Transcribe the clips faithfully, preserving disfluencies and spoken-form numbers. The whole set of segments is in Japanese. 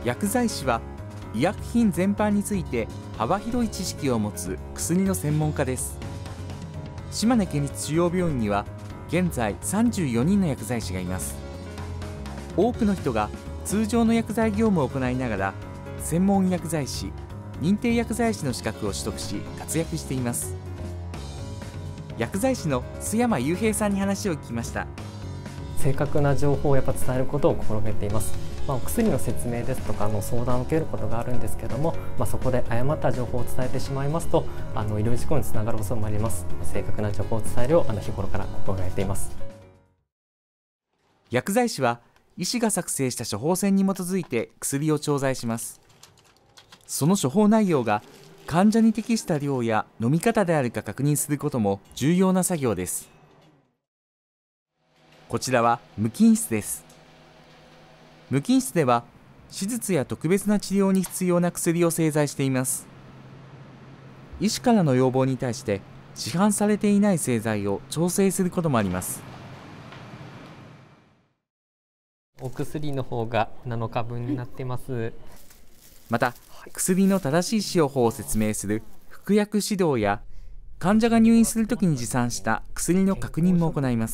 薬剤師は医薬品全般について幅広い知識を持つ薬の専門家です。島根県立中央病院には現在さんじゅうよにんの薬剤師がいます。多くの人が通常の薬剤業務を行いながら専門薬剤師、認定薬剤師の資格を取得し活躍しています。薬剤師の須山雄平さんに話を聞きました。 正確な情報をやっぱ伝えることを心がけています。まあ、お薬の説明ですとかの相談を受けることがあるんですけども、まあ、そこで誤った情報を伝えてしまいますとあの医療事故につながる恐れもあります。正確な情報を伝えるようあの日頃から心がけています。 薬剤師は医師が作成した処方箋に基づいて薬を調剤します。その処方内容が患者に適した量や飲み方であるか確認することも重要な作業です。こちらは無菌室です。無菌室では手術や特別な治療に必要な薬を製剤しています。医師からの要望に対して市販されていない製剤を調整することもあります。 お薬の方がなのかぶんになっています。 また薬の正しい使用法を説明する服薬指導や患者が入院するときに持参した薬の確認も行います。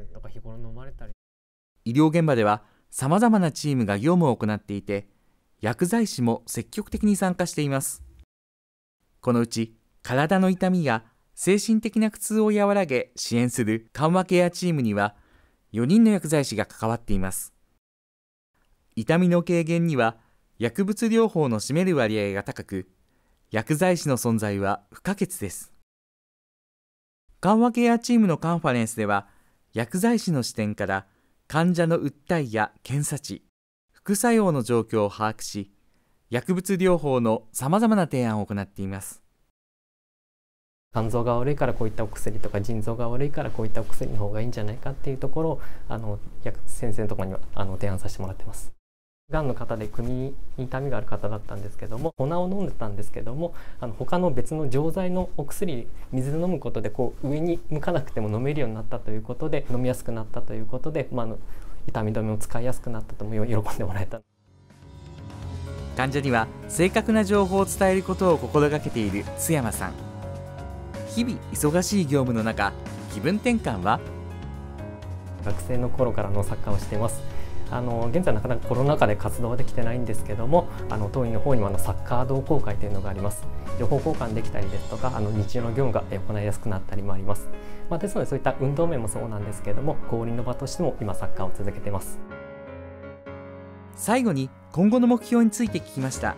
医療現場ではさまざまなチームが業務を行っていて、薬剤師も積極的に参加しています。このうち体の痛みや精神的な苦痛を和らげ支援する緩和ケアチームにはよにんの薬剤師が関わっています。痛みの軽減には薬物療法の占める割合が高く、薬剤師の存在は不可欠です。緩和ケアチームのカンファレンスでは、薬剤師の視点から患者の訴えや検査値、副作用の状況を把握し、薬物療法のさまざまな提案を行っています。 肝臓が悪いからこういったお薬とか、腎臓が悪いからこういったお薬の方がいいんじゃないかっていうところをあの薬先生のところにはあの提案させてもらってます。がんの方で首に痛みがある方だったんですけども、粉を飲んでたんですけども、あの他の別の錠剤のお薬、水で飲むことでこう上に向かなくても飲めるようになったということで、飲みやすくなったということで、まあ、あの痛み止めを使いやすくなったとも喜んでもらえた。 患者には正確な情報を伝えることを心がけている須山さん。日々忙しい業務の中、気分転換は？ 学生の頃からのサッカーをしています。あの現在なかなかコロナ禍で活動はできてないんですけども、あの当院の方にもあのサッカー同好会というのがあります。情報交換できたりですとか、あの日常の業務が行いやすくなったりもあります。まあ、ですのでそういった運動面もそうなんですけども、交流の場としても今サッカーを続けています。 最後に今後の目標について聞きました。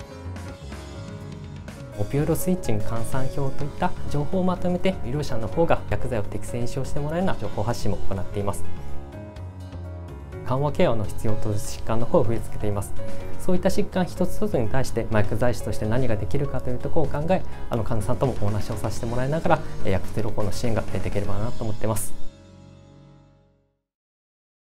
オピオイドスイッチング換算表といった情報をまとめて、医療者の方が薬剤を適正に使用してもらえるような情報発信も行っています。緩和ケアの必要と疾患の方を増えつけています。そういった疾患一つ一つに対して、薬剤師として何ができるかというところを考え、あの患者さんともお話をさせてもらいながら薬剤療法の支援ができればなと思っています。